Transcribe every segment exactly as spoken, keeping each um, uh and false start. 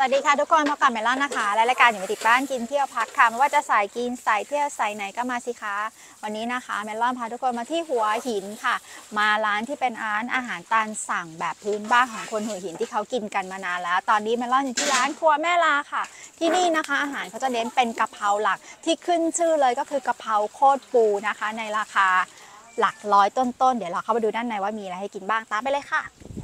วัสดีค่ะทุกคนมากับเมล่านะคะและรายการอยู่ในติดบ้านกินเที่ยวพักค่ะไม่ว่าจะสายกินสายเที่ยวสายไหนก็มาสิคะวันนี้นะคะเมล่าพาทุกคนมาที่หัวหินค่ะมาร้านที่เป็นร้านอาหารตามสั่งแบบพื้นบ้านของคนหัวหินที่เขากินกันมานานแล้วตอนนี้เมล่าอยู่ที่ร้านครัวแม่ลาค่ะที่นี่นะคะอาหารเขาจะเน้นเป็นกะเพราหลักที่ขึ้นชื่อเลยก็คือกะเพราโคตรปูนะคะในราคาหลักร้อยต้นๆเดี๋ยวเราเข้าไปดูด้านในว่ามีอะไรให้กินบ้างตามไปเลยค่ะ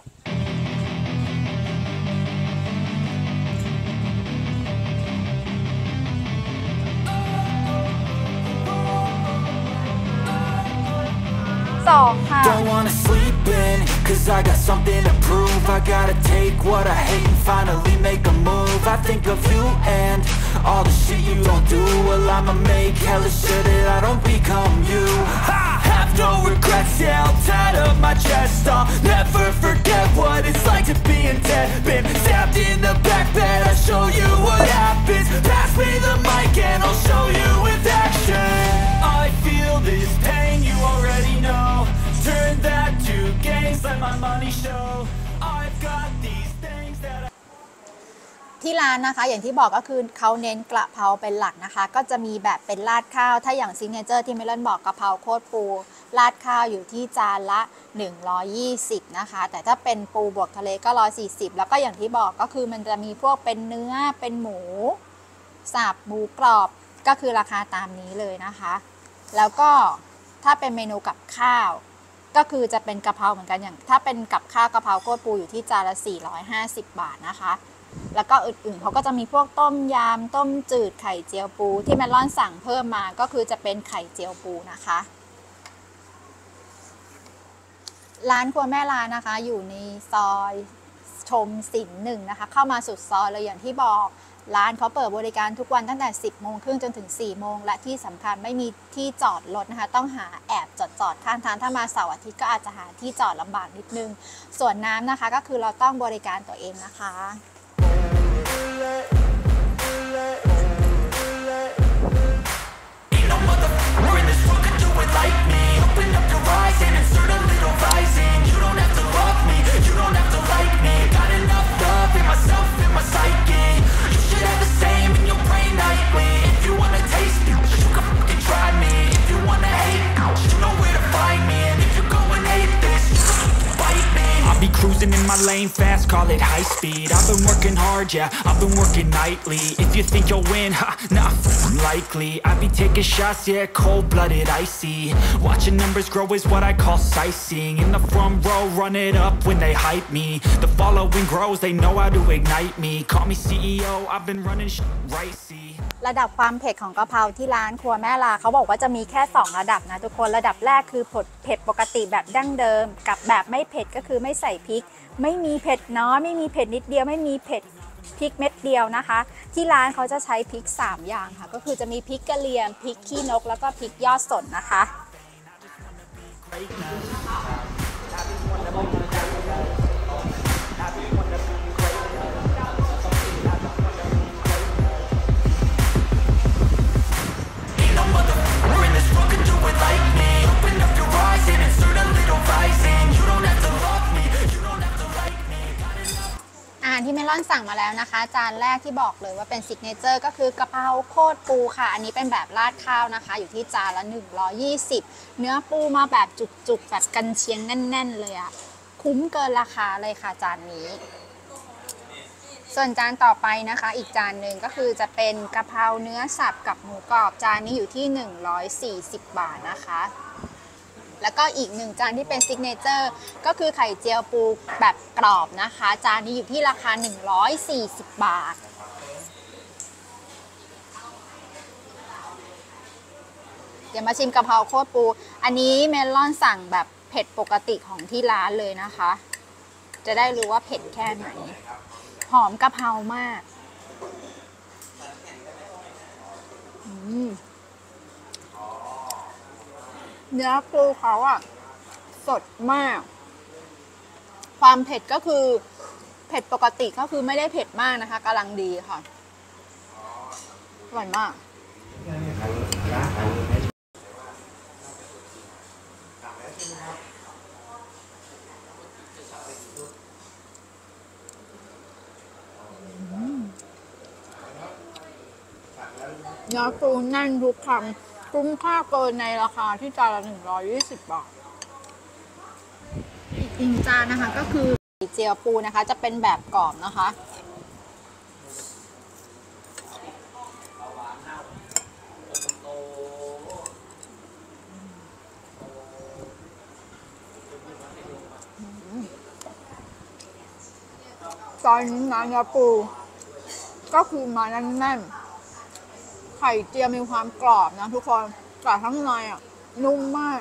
Don't wanna sleep in, cause I got something to prove. I gotta take what I hate and finally make a move. I think of you and all the shit you don't do. Well, I'ma make hella sure that I don't become you. I have no regrets, yeah, I'll tie up my chest. I'll never forget what it's like to be in debt. Been stabbed in the back bed, I'll show you what happens. Pass me the mic and I'll show you with action. I feel this pain, you already know. Turn that to gains, let my money show. I've got these things that I... ที่ร้านนะคะอย่างที่บอกก็คือเขาเน้นกระเพราเป็นหลักนะคะก็จะมีแบบเป็นราดข้าวถ้าอย่างซิกเนเจอร์ที่เมลอนบอกกะเพราโคตรปูราดข้าวอยู่ที่จานละหนึ่งร้อยยี่สิบนะคะแต่ถ้าเป็นปูบวกทะเลก็หนึ่งร้อยสี่สิบแล้วก็อย่างที่บอกก็คือมันจะมีพวกเป็นเนื้อเป็นหมูสับหมูกรอบก็คือราคาตามนี้เลยนะคะแล้วก็ถ้าเป็นเมนูกับข้าวก็คือจะเป็นกะเพราเหมือนกันอย่างถ้าเป็นกับข้าวกะเพราโคตรปูอยู่ที่จานละสี่ร้อยห้าสิบบาทนะคะแล้วก็อื่นๆเขาก็จะมีพวกต้มยำต้มจืดไข่เจียวปูที่แมลอนสั่งเพิ่มมาก็คือจะเป็นไข่เจียวปูนะคะร้านครัวแม่ลานะคะอยู่ในซอยชมศิลป์หนึ่งนะคะเข้ามาสุดซอยเลยอย่างที่บอกร้านเขาเปิดบริการทุกวันตั้งแต่สิบโมงครึ่งจนถึงสี่โมงและที่สำคัญไม่มีที่จอดรถนะคะต้องหาแอบจอดจอดข้างทางถ้ามาเสาร์อาทิตย์ก็อาจจะหาที่จอดลำบากนิดนึงส่วนน้ำนะคะก็คือเราต้องบริการตัวเองนะคะ Cruising in my lane fast, call it high speed. I've been working hard, yeah, I've been working nightly. If you think you'll win, ha, nah, unlikely. I be taking shots, yeah, cold-blooded, icy. Watching numbers grow is what I call sightseeing. In the front row, run it up when they hype me. The following grows, they know how to ignite me. Call me C E O, I've been running sh right, see. ระดับความเผ็ดของกะเพราที่ร้านครัวแม่ลาเขาบอกว่าจะมีแค่สองระดับนะทุกคนระดับแรกคือเผ็ดปกติแบบดั้งเดิมกับแบบไม่เผ็ดก็คือไม่ใส่พริกไม่มีเผ็ดน้อยไม่มีเผ็ดนิดเดียวไม่มีเผ็ดพริกเม็ดเดียวนะคะที่ร้านเขาจะใช้พริกสามอย่างค่ะก็คือจะมีพริกกะเหรี่ยงพริกขี้นกแล้วก็พริกยอดสนนะคะที่เมลอนสั่งมาแล้วนะคะจานแรกที่บอกเลยว่าเป็นซิกเนเจอร์ก็คือกะเพราโคตรปูค่ะอันนี้เป็นแบบราดข้าวนะคะอยู่ที่จานละหนึ่งร้อยยี่สิบเนื้อปูมาแบบจุกๆแบบกันเชียงแน่นๆเลยอะคุ้มเกินราคาเลยค่ะจานนี้ส่วนจานต่อไปนะคะอีกจานหนึ่งก็คือจะเป็นกะเพราเนื้อสับกับหมูกรอบจานนี้อยู่ที่หนึ่งร้อยสี่สิบบาทนะคะแล้วก็อีกหนึ่งจานที่เป็นซิกเนเจอร์ก็คือไข่เจียวปูแบบกรอบนะคะจานนี้อยู่ที่ราคาหนึ่งร้อยสี่สิบบาทเดี๋ยวมาชิมกะเพราโคตรปูอันนี้เมลอนสั่งแบบเผ็ดปกติของที่ร้านเลยนะคะจะได้รู้ว่าเผ็ดแค่ไหนหอมกะเพรามากอืมเนื้อปูเขาอะสดมากความเผ็ดก็คือเผ็ดปกติก็คือไม่ได้เผ็ดมากนะคะกำลังดีค่ะอร่อยมาก อเนื้อปูแน่นทุกคำคุ้มค่าเกินในราคาที่จานละหนึ่งร้อยยี่สิบบาทอีกหนึ่งจานนะคะก็คือเจียวปูนะคะจะเป็นแบบกรอบนะคะตอนนี้นะเนื้อปูก็คือมาแน่นๆไข่เจียวมีความกรอบนะทุกคนแต่ข้างในอ่ะนุ่มมาก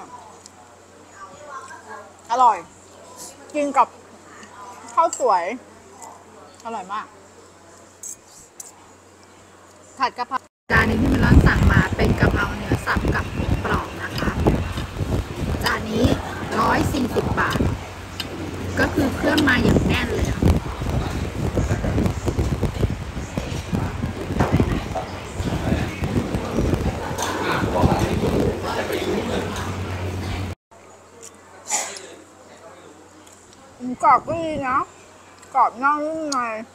อร่อยกินกับข้าวสวยอร่อยมากผัดกะเพราจานนี้ที่มันร้านสั่งมาเป็นกะเพราเนื้อสับกับหมูกรอบนะคะจานนี้ร้อยสี่สิบบาทก็คือเครื่องมาอย่างแน่นเลยกรอบก็ดีนะกรอบนอกนุ่มใน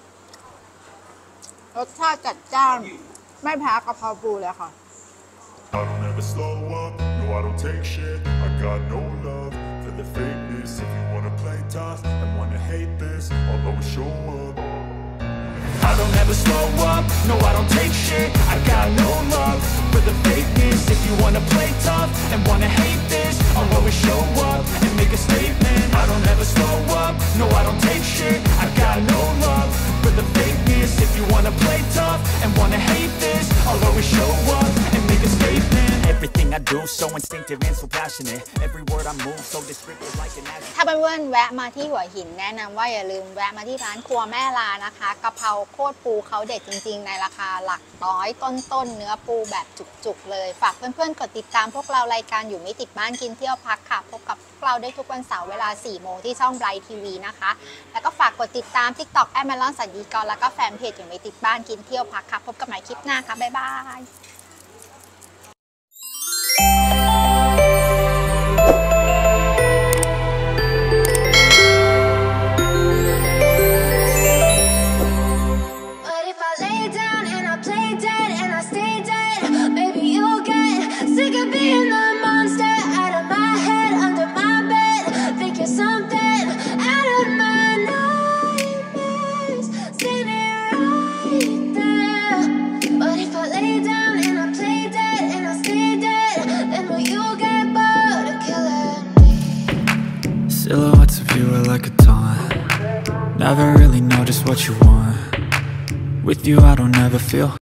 รสชาติจัดจ้านไม่แพ้กะเพราปูเลยค่ะ I don't ever slow up, no I don't take shit. I got no love for the fakeness. If you wanna play tough and wanna hate this, I'll always show up. I don't ever slow up, no I don't take shit. I got no love for the fakeness. If you wanna play tough and wanna hate this, I'll always show up and make a statement. I don't ever slow up, no I don't take shit. I got no love for the fakeness. If you wanna play tough and wanna hate this, I'll always show up and make a statement. Everything I do so instinctive and so passionate. Every word I move so descriptive like an action. ถ้าเพื่อนๆแวะมาที่หัวหินแนะนำว่าอย่าลืมแวะมาที่ร้านครัวแม่ลานะคะกะเพราโคตรปูเขาเด็ดจริงๆในราคาหลักร้อยต้นๆเนื้อปูแบบจุกๆเลยฝากเพื่อนๆกดติดตามพวกเรารายการอยู่ไม่ติดบ้านกินเที่ยวพักค่ะพบกับพวกเราได้ทุกวันเสาร์เวลาสี่โมงที่ช่องไบรท์ทีวีนะคะแล้วก็ฝากกดติดตาม ติ๊กต็อก แอม แมลอน สัญญีกรแล้วก็แฟนเพจอยู่ไม่ติดบ้านกินเที่ยวพักค่ะพบกันใหม่คลิปหน้าค่ะบ๊ายบาย Silhouettes of you are like a taunt. Never really know just what you want. With you I don't ever feel